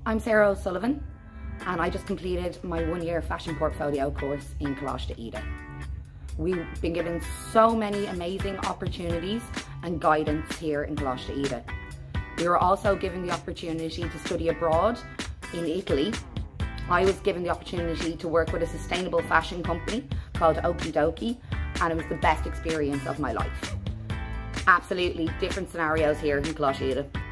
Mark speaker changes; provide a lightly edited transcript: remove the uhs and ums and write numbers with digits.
Speaker 1: I'm Sarah O'Sullivan and I just completed my 1-year fashion portfolio course in Coláiste. We've been given so many amazing opportunities and guidance here in Coláiste. We were also given the opportunity to study abroad in Italy. I was given the opportunity to work with a sustainable fashion company called Okie Dokie, and it was the best experience of my life. Absolutely different scenarios here in Coláiste.